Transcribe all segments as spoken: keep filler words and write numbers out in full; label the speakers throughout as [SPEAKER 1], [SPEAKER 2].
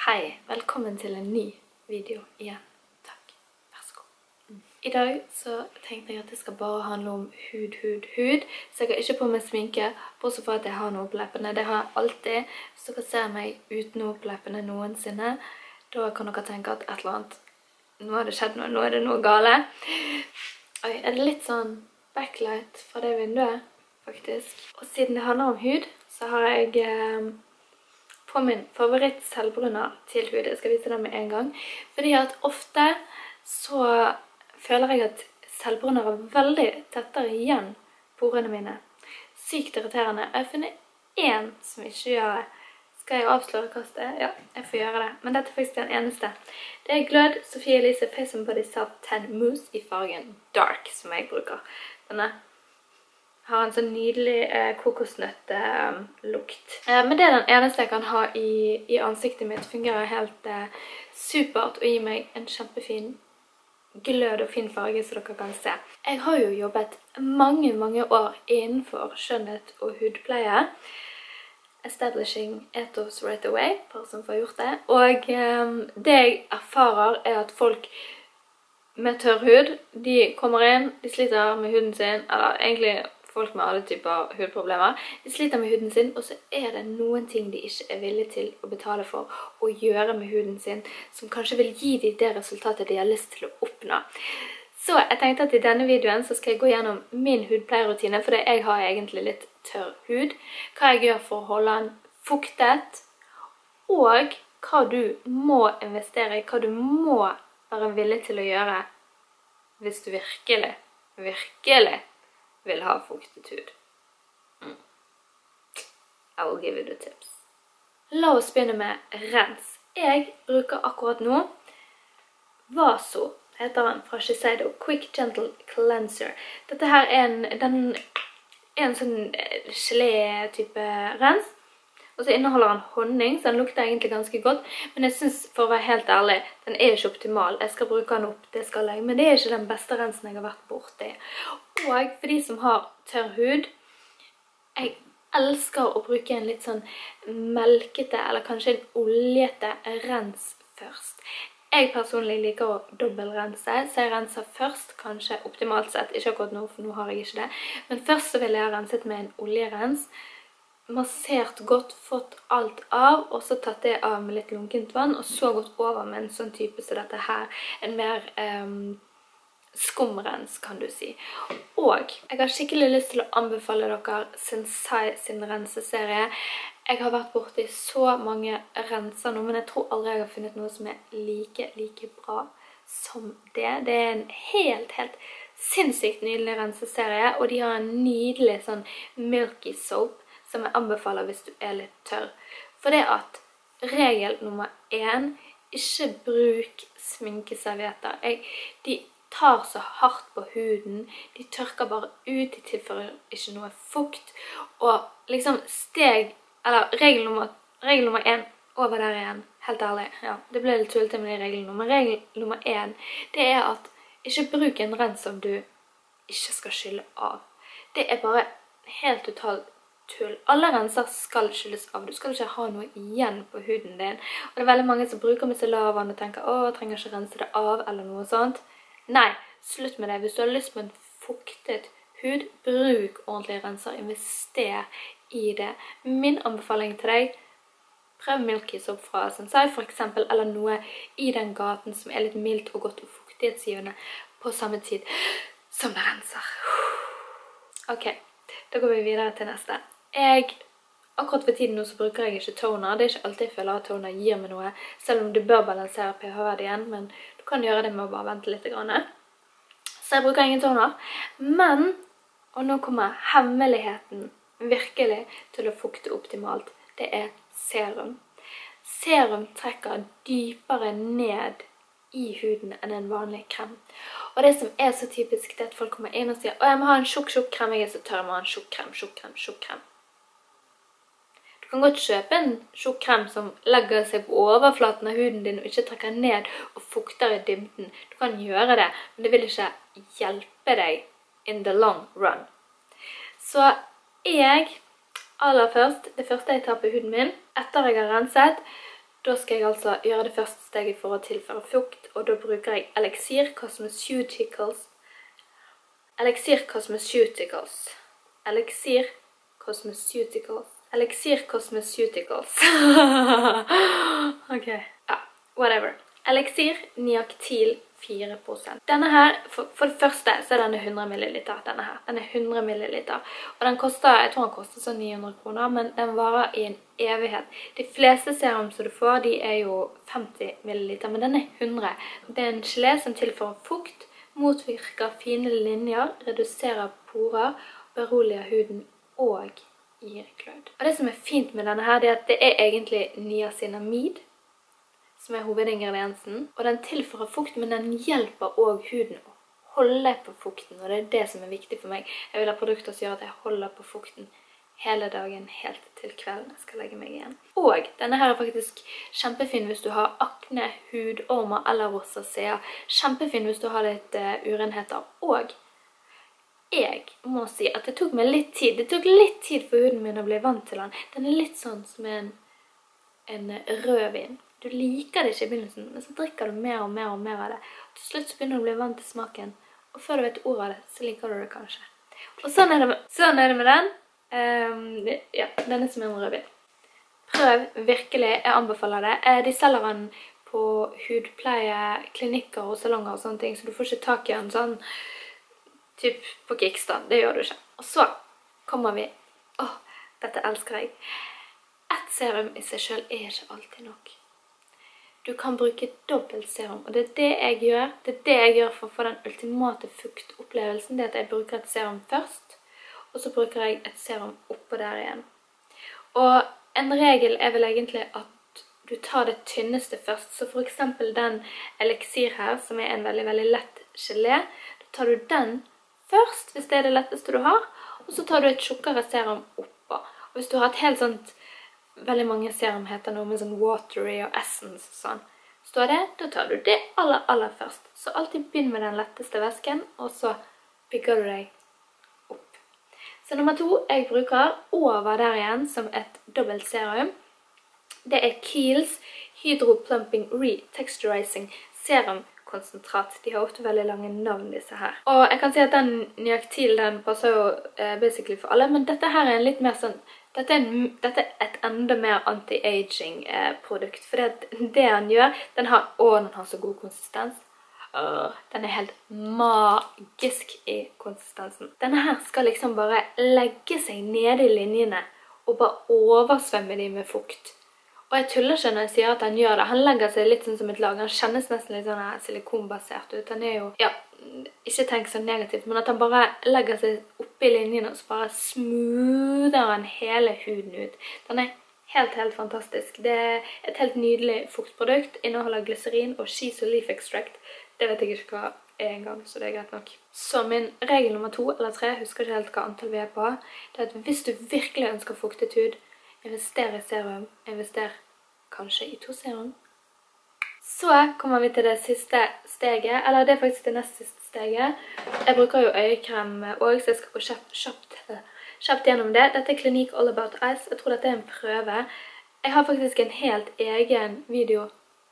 [SPEAKER 1] Hei, velkommen til en ny video igjen. Takk, vær så god. Mm. I dag så tenkte jeg at det skal bare handle om hud, hud, hud. Så jeg har ikke på meg sminke, bortsett fra at jeg har noe på leppene. Det har jeg alltid. Hvis dere ser meg uten noe på leppene noensinne, da kan dere tenke at et eller annet, nå har det skjedd noe, nå er det noe gale. Oi, er det litt sånn backlight fra det vinduet, faktisk. Og siden det handler om hud, så har jeg... Eh, på min favoritt selvbrunner til hud. Jeg skal vise det med en gang. Fordi at ofte så føler jeg at selvbrunner er veldig tettere igjen porene mine. Sykt irriterende. Jeg har funnet en som ikke gjør det. Skal jeg avsløre kastet? Ja, jeg får gjøre det. Men dette er faktisk den eneste. Det er Glød Sofie Elise Face and Body Self Tan Mousse i fargen Dark, som jeg bruker. Denne har en sånn nydelig eh, kokosnøtt-lukt. Eh, men det er den eneste jeg kan ha i, i ansiktet mitt. Fungerer helt eh, supert og gir meg en kjempefin glød og fin farge, så dere kan se. Jeg har jo jobbet mange, mange år innenfor skjønnhet og hudpleie. Establishing ethos right away, for som får gjort det. Og eh, det jeg erfarer er at folk med tørr hud, de kommer inn, de sliter med huden sin, eller egentlig folk med alle typer hudproblemer. De sliter med huden sin, og så er det noen ting de ikke er villige til å betale for å gjøre med huden sin, som kanskje vil gi dem det resultatet de har lyst til å oppnå. Så jeg tenkte at i denne videoen så skal jeg gå gjennom min hudpleierutine, fordi jeg har egentlig litt tørr hud. Hva jeg gjør for å holde den fuktet, og hva du må investere i, hva du må være villig til å gjøre hvis du virkelig, virkelig vil ha fuktet hud. Mm. I will give you the tips. La oss begynne med rens. Jeg bruker akkurat nå Vaso, heter den fra Shiseido, Quick Gentle Cleanser. Dette her er en, den, en sånn gelé-type rens. Og så inneholder den honning, så den lukter egentlig ganske godt. Men jeg synes, for å være helt ærlig, den er ikke optimal. Jeg skal bruke den opp, det skal jeg. Men det er ikke den beste rensen jeg har vært borte i. Og for de som har tørr hud, jeg elsker å bruke en litt sånn melkete, eller kanskje en oljete rens først. Jeg personlig liker å dobbeltrense, så jeg renser først, kanskje optimalt sett. Ikke akkurat nå, for nå har jeg ikke det. Men først så vil jeg ha renset med en oljerens. Massert godt, fått alt av, og så tatt det av med litt lunkent vann, og så gått over med en sånn type som dette her, en mer um, skumrens, kan du si. Og jeg har skikkelig lyst til å anbefale dere Sensai sin renseserie. Jeg har vært borte i så mange renser nå, men jeg tror aldri jeg har funnet noe som er like, like bra som det. Det er en helt, helt sinnssykt nydelig renseserie, og de har en nydelig sånn milky soap, som jeg anbefaler hvis du er litt tørr. For det at regel nummer én, ikke bruk sminkeservietter. Jeg, de tar så hardt på huden, de tørker bare ut, de tilfører ikke noe fukt. Og liksom steg, eller regel nummer, regel nummer én, over der igjen, helt ærlig. Ja, det ble litt tullete med de reglene, men regel nummer én, det er at ikke bruk en rens som du ikke skal skylle av. Det er bare helt totalt tull. Alle renser skal skylles av. Du skal ikke ha noe igjen på huden din. Og det er veldig mange som bruker micellarvann og tenker, å, jeg trenger ikke rense det av, eller noe sånt. Nei, slutt med det. Hvis du har lyst på en fuktet hud, bruk ordentlige renser. Invester i det. Min anbefaling til deg, prøv Milky Soap fra Sensai for eksempel, eller noe i den gaten som er litt mildt og godt og fuktighetsgivende på samme tid som det renser. Ok, da går vi videre til neste. Jeg, akkurat for tiden nå så bruker jeg ikke toner. Det er ikke alltid jeg føler at toner gir meg noe, selv om du bør balansere pH-verdien, men du kan gjøre det med å bare vente litt grann. Så jeg bruker ingen toner. Men, og nå kommer hemmeligheten virkelig til å fukte optimalt, det er serum. Serum trekker dypere ned i huden enn en vanlig krem. Og det som er så typisk, det er at folk kommer inn og sier, å, jeg må ha en tjukk, tjukk krem, jeg er så tørr, jeg må ha en tjukk krem, tjukk krem, tjukk krem. Du kan godt kjøpe en tjukk krem som legger seg på overflaten av huden din og ikke trekker ned og fukter i dybden. Du kan gjøre det, men det vil ikke hjelpe deg in the long run. Så jeg, aller først, det første jeg tar på huden min, etter jeg har renset, da skal jeg altså gjøre det første steget for å tilføre fukt, og da bruker jeg Elixir Cosmeceuticals. Elixir Cosmeceuticals. Elixir Cosmeceuticals. Elixir Cosmeceuticals. Ok. Ja, whatever. Elixir Niactil fire prosent. Denne her, for, for det første, så er denne hundre milliliter, denne her. Den er hundre milliliter. Og den koster, jeg tror den koster så ni hundre kroner, men den varer i en evighet. De fleste serum som du får, de er jo femti milliliter, men den er hundre. Det er en gelé som tilfører fukt, motvirker fine linjer, reduserer porer, beroliger huden og gir glød. Og det som er fint med denne her, det er at det er egentlig niacinamid, som er hovedingrediensen, og den tilfører fukt, men den hjelper også huden å holde på fukten, og det er det som er viktig for meg. Jeg vil ha produkter som gjør at jeg holder på fukten hele dagen, helt til kvelden jeg skal legge meg igjen. Og denne her er faktisk kjempefin hvis du har akne, hudormer eller rosacea. Kjempefin hvis du har litt uh, urenheter. Og jeg må si at det tok meg litt tid. Det tok litt tid for huden min å bli vant til den. Den er litt sånn som en, en rødvin. Du liker det ikke i begynnelsen, men så drikker du mer og mer og mer av det. Til slutt så begynner du å bli vant til smaken, og før du vet ordet av det, så liker du det kanskje. Og sånn er det med, sånn er det med den. Um, ja, den er som en rødvin. Prøv virkelig, jeg anbefaler det. De selger den på hudpleie, klinikker og salonger og sånne ting, så du får ikke tak i den sånn, typ på Kickstarter. Det gjør du ikke. Og så kommer vi, åh, dette elsker jeg. Et serum i seg selv er ikke alltid nok. Du kan bruke dobbelt serum, og det er det jeg gjør. Det er det jeg gjør for å få den ultimate fuktopplevelsen. Det er at jeg bruker et serum først, og så bruker jeg et serum oppå der igjen. Og en regel er vel egentlig at du tar det tynneste først. Så for eksempel den elixir her, som er en veldig, veldig lett gelé, da tar du den først, hvis det er det letteste du har, og så tar du et tjukkere serum oppå. Og hvis du har et helt sånt veldig mange serum heter noe med sånn watery og essence og sånn. Står det, da tar du det aller, aller først. Så alltid begynn med den letteste væsken, og så bygger du deg opp. Så nummer to, jeg bruker over der igjen som et dobbelt serum. Det er Kiehl's Hydro Plumping Retexturizing Serum konsentrat. De har ofte veldig lange navn, disse her. Og jeg kan si at den Niactil, den passer jo eh, basically for alle, men dette her er en litt mer sånn Dette er, en, dette er et enda mer anti-aging eh, produkt, for det, det han gjør, den har, å, den har så god konsistens. Uh, den er helt magisk i konsistensen. Denne her skal liksom bare legge seg nede i linjene, og bare oversvømme de med fukt. Og jeg tuller ikke når jeg sier at han gjør det. Han legger seg litt sånn som et lag. Han kjennes nesten litt sånn silikonbasert ut. Han er jo, ja, ikke tenk så negativt, men at han bare legger seg oppe i linjen, og så bare smoother han hele huden ut. Den er helt, helt fantastisk. Det er et helt nydelig fuktprodukt. Inneholder glycerin og cheese og leaf extract. Det vet jeg ikke hva er engang, så det er greit nok. Så min regel nummer to eller tre, husker ikke helt hva antall vi er på, det er at hvis du virkelig ønsker fuktet hud, invester i serum, invester kanskje i to serum. Så kommer vi til det siste steget, eller det er faktisk det nest siste steget. Jeg bruker jo øyekrem også, så jeg skal gå kjapt, kjapt, kjapt gjennom det. Dette er Clinique All About Eyes. Jeg tror dette er en prøve. Jeg har faktisk en helt egen video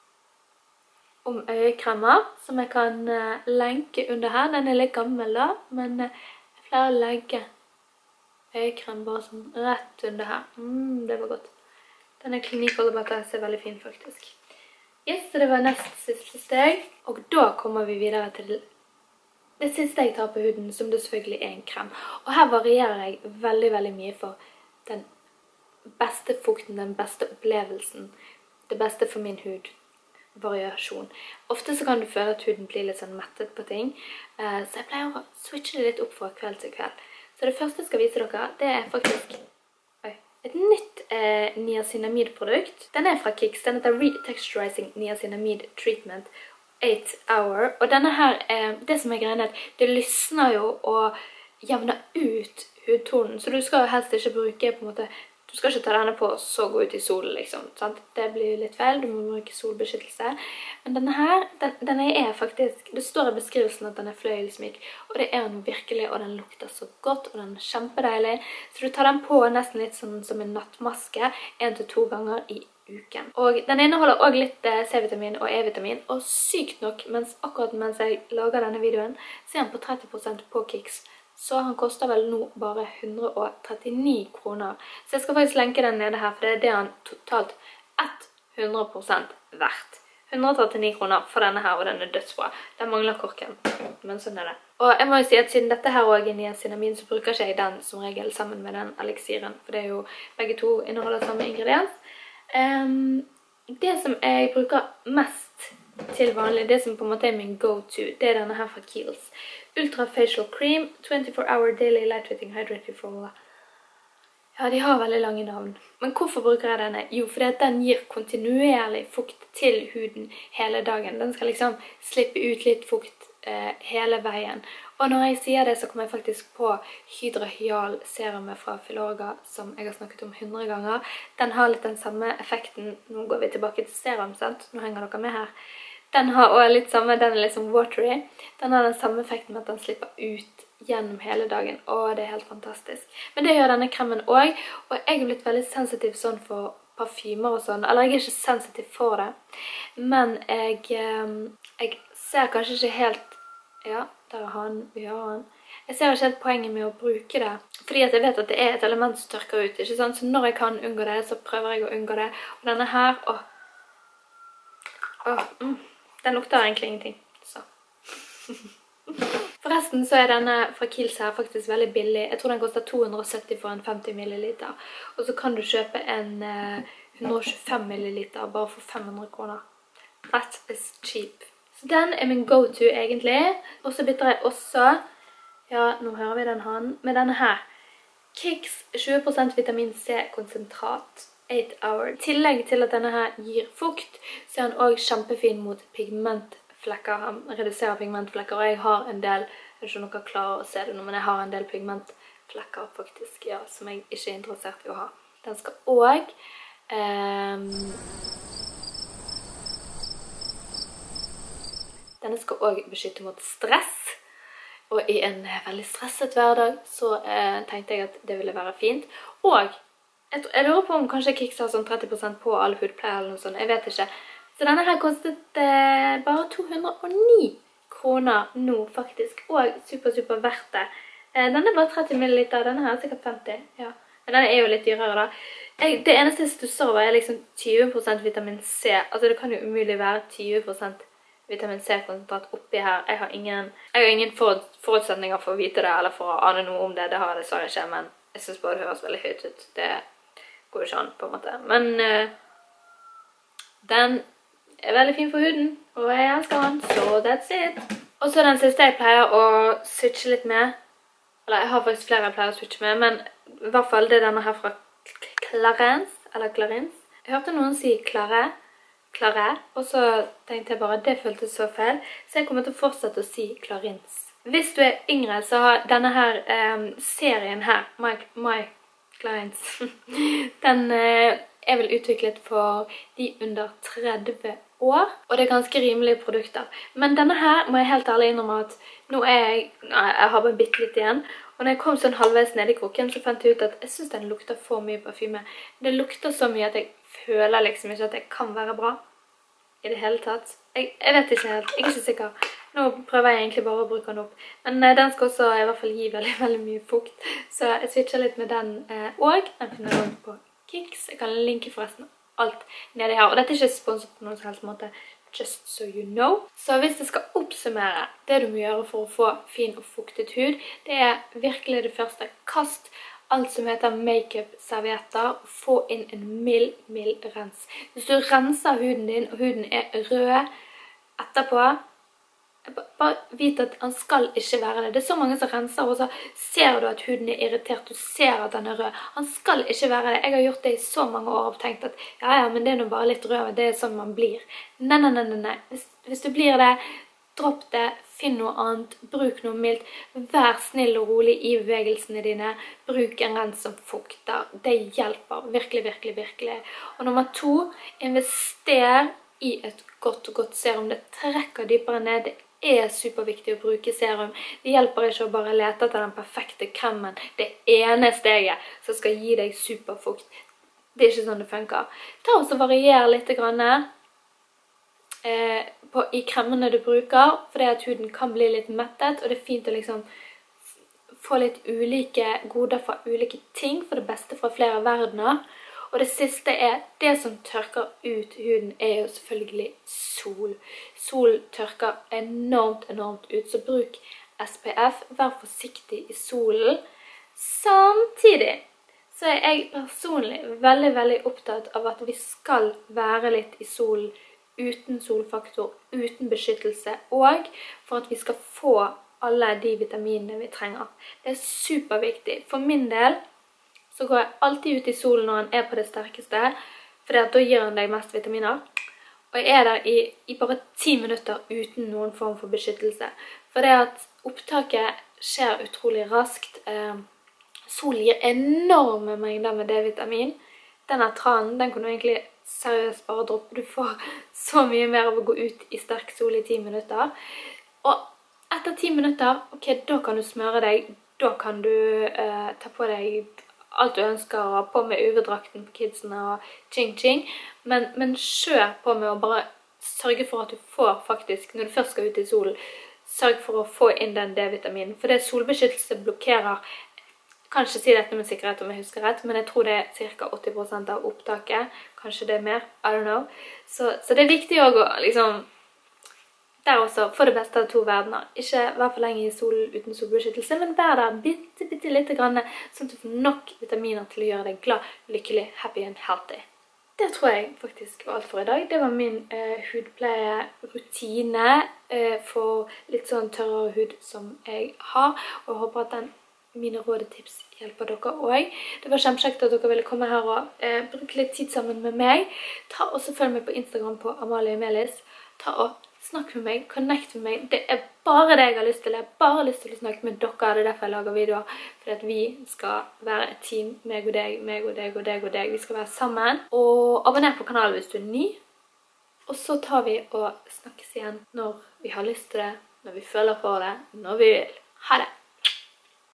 [SPEAKER 1] om øyekremer, som jeg kan lenke under her. Den er litt gammel da, men jeg pleier å legge øyekrem bare sånn rett under her. Mm, det var godt. Denne Clinique All About Eyes er veldig fin faktisk. Yes, så det var nest siste steg. Og da kommer vi videre til det siste jeg tar på huden, som det selvfølgelig er en krem. Og her varierer jeg veldig, veldig mye for den beste fukten, den beste opplevelsen, det beste for min hud. Variasjon. Ofte så kan du føle at huden blir litt sånn mettet på ting, så jeg pleier å switche det litt opp fra kveld til kveld. Så det første jeg skal vise dere, det er faktisk oi, et nytt eh, niacinamid-produkt. Den er fra Kicks, den heter Retexturizing Niacinamid Treatment eight hour. Og denne her, eh, det som er greien er at det lysner jo og jevner ut hudtonen, så du skal jo helst ikke bruke på en måte, du skal ikke ta denne på og så gå ut i solen liksom, sant? Det blir litt feil, du må bruke solbeskyttelse. Men denne her, den, den er faktisk, det står i beskrivelsen at den er fløyelsmyk, og det er den virkelig, og den lukter så godt, og den er kjempedeilig. Så du tar den på nesten litt sånn som en nattmaske, en til to ganger i uken. Og den inneholder også litt C-vitamin og E-vitamin, og sykt nok, mens akkurat mens jeg lager denne videoen, så er han på tretti prosent på Kix. Så han koster vel nå bare hundre og trettini kroner. Så jeg skal faktisk lenke den nede her, for det er det han totalt hundre prosent verdt. hundre og trettini kroner for denne her, og den er dødsbra. Den mangler korken, men sånn er det. Og jeg må jo si at siden dette her også er niacinamin, så bruker ikke jeg den som regel sammen med den elixiren, for det er jo begge to inneholder samme ingrediens. Um, det som jeg bruker mest til vanlig, det som på en måte er min go-to, det er denne her fra Kiehl's. Ultra Facial Cream, twenty-four hour Daily Lightweighting Hydrating Formula. Ja, de har veldig lange navn. Men hvorfor bruker jeg denne? Jo, fordi at den gir kontinuerlig fukt til huden hele dagen. Den skal liksom slippe ut litt fukt eh, hele veien. Og når jeg sier det, så kommer jeg faktisk på Hydra-Hyal serumet fra Filorga, som jeg har snakket om hundre ganger. Den har litt den samme effekten. Nå går vi tilbake til serum, sant? Nå henger dere med her. Den har også litt samme, den er litt sånn watery. Den har den samme effekten med at den slipper ut gjennom hele dagen. Åh, det er helt fantastisk. Men det gjør denne kremen også, og jeg er blitt veldig sensitiv sånn for parfymer og sånn. Eller jeg er ikke sensitiv for det, men jeg, jeg ser kanskje ikke helt, ja, der er han, vi har han. Jeg ser ikke helt poenget med å bruke det, fordi at jeg vet at det er et element som tørker ut, ikke sant? Så når jeg kan unngå det, så prøver jeg å unngå det. Og denne her, åh, åh, mm, den lukter egentlig ingenting, så. Forresten så er denne fra Kiehl's her faktisk veldig billig. Jeg tror den koster to hundre og sytti for en femti milliliter. Og så kan du kjøpe en eh, hundre og tjuefem milliliter bare for fem hundre kroner. That is cheap. Så den er min go-to egentlig. Og så bytter jeg også, ja, nå hører vi den han, med denne her. Kix tjue prosent vitamin C konsentrat. eight hour. I tillegg til at denne her gir fukt, så er han også kjempefin mot pigmentflekker. Han reduserer pigmentflekker, og jeg har en del, jeg vet ikke om dere klarer å se det nå, men jeg har en del pigmentflekker faktisk, ja, som jeg ikke er interessert i å ha. Den skal også um, denne skal også beskytte mot stress, og i en veldig stresset hverdag så uh, tenkte jeg at det ville være fint. Og jeg, jeg lurer på om kanskje Kix har sånn tretti prosent på all hudpleie eller noe sånt, jeg vet ikke. Så denne her kostet eh, bare to hundre og ni kroner nå faktisk, og super, super verdt det. Eh, denne er bare tretti milliliter, denne her er sikkert femti, ja. Men denne er jo litt dyrere da. Jeg, det eneste jeg stusser over er liksom tjue prosent vitamin C. Altså det kan jo umulig være tjue prosent vitamin C-konsentrat oppi her. Jeg har ingen, jeg har ingen forut, forutsetninger for å vite det, eller for å ane noe om det. Det har jeg dessverre ikke, men jeg synes bare det høres veldig høyt ut. Det går jo ikke an på en måte. Men eh, den er veldig fin for huden, og jeg elsker den, so that's it. Og så den siste jeg pleier å switche litt med, eller jeg har faktisk flere jeg pleier å switche med, men i hvert fall det er denne her fra Clarins, eller Clarins. Jeg hørte noen si Clare, Clare, og så tenkte jeg bare at det føltes så feil, så jeg kommer til å fortsette å si Clarins. Hvis du er yngre, så har denne her um, serien her, My, My Clarins, den uh, er vel utviklet for de under tretti år, og det er ganske rimelige produkter. Men denne her må jeg helt ærlig innrømme at nå er jeg, nei, jeg har bare bitt litt igjen, og når jeg kom sånn halvveis ned i krukken, så fant jeg ut at jeg synes den lukter for mye parfyme. Det lukter så mye at jeg føler liksom ikke at det kan være bra i det hele tatt. Jeg, jeg vet ikke helt, jeg er ikke sikker. Nå prøver jeg egentlig bare å bruke den opp. Men eh, den skal også i hvert fall gi veldig, veldig mye fukt, så jeg switcher litt med den, eh, og den finner jeg på Kix. Jeg kan linke forresten alt nede her, og dette er ikke sponset på noen som helst måte, just so you know. Så hvis jeg skal oppsummere det du må gjøre for å få fin og fuktet hud, det er virkelig det første. Kast alt som heter make-up-servietter, og få inn en mild, mild rens. Hvis du renser huden din, og huden er rød etterpå, bare vit at han skal ikke være det. Det er så mange som renser, og så ser du at huden er irritert, du ser at den er rød. Han skal ikke være det. Jeg har gjort det i så mange år og tenkt at ja, ja, men det er nå bare litt rød, det er sånn man blir. Nei, nei, nei, nei. Hvis, hvis du blir det, dropp det, finn noe annet, bruk noe mildt, vær snill og rolig i bevegelsene dine, bruk en rens som fukter. Det hjelper virkelig, virkelig, virkelig. Og nummer to, invester i et godt, godt serum. Det trekker dypere ned. Det er superviktig å bruke serum. Det hjelper ikke å bare lete etter den perfekte kremen. Det ene steget som skal gi deg superfukt. Det er ikke sånn det funker. Ta også varier litt grann, eh, på, i kremmene du bruker, fordi at huden kan bli litt mettet, og det er fint å liksom få litt ulike goder fra ulike ting, for det beste fra flere verdener. Og det siste er, det som tørker ut huden er jo selvfølgelig sol. Sol tørker enormt, enormt ut, så bruk S P F, vær forsiktig i solen. Samtidig så er jeg personlig veldig, veldig opptatt av at vi skal være litt i solen uten solfaktor, uten beskyttelse, og for at vi skal få alle de vitaminene vi trenger. Det er superviktig. For min del så går jeg alltid ut i solen når han er på det sterkeste, for da gir han deg mest vitaminer. Og jeg er der i, i bare ti minutter uten noen form for beskyttelse. For det at opptaket skjer utrolig raskt. Eh, sol gir enorme mengder med D-vitamin. Denne tranen, den kan du egentlig seriøst bare droppe. Du får så mye mer av å gå ut i sterk sol i ti minutter. Og etter ti minutter, ok, da kan du smøre deg. Da kan du eh, ta på deg alt du ønsker, og på med U V-drakten på kidsene og ching-ching. Men, men kjør på med å bare sørge for at du får faktisk, når du først skal ut i solen, sørg for å få inn den D-vitaminen. For det solbeskyttelse blokkerer, kanskje si dette med sikkerhet om jeg husker rett, men jeg tror det er ca. åtti prosent av opptaket. Kanskje det er mer, I don't know. Så, så det er viktig å gå, liksom, der også, få det beste av to verdener. Ikke vær for lenge i solen uten solbeskyttelse, men vær der bitte, bitte litt grann, sånn at du får nok vitaminer til å gjøre deg glad, lykkelig, happy and healthy. Det tror jeg faktisk var alt for i dag. Det var min eh, hudpleie-rutine eh, for litt sånn tørrere hud som jeg har, og jeg håper at den mine råd og tips hjelper dere også. Det var kjempekjekt at dere ville komme her og eh, bruke litt tid sammen med meg. Ta også følg meg på Instagram på Amalie Melis. Ta og snakk med meg, connect med meg. Det er bare det jeg har lyst til. Jeg har bare lyst til å snakke med dere. Det er derfor jeg lager videoer. For at vi skal være et team. Meg og deg, meg og deg og deg og deg. Vi skal være sammen. Og abonner på kanalen hvis du er ny. Og så tar vi og snakkes igjen når vi har lyst til det, når vi føler for det, når vi vil. Ha det!